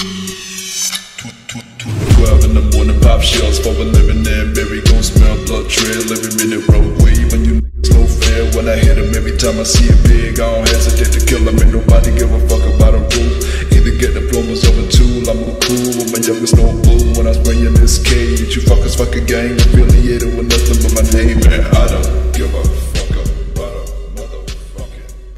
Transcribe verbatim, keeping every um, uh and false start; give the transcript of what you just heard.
Twelve in the morning, pop shells for a living there. Berry gon' smell blood trail every minute roadway. When you niggas no fair, when I hit 'em every time I see it big. I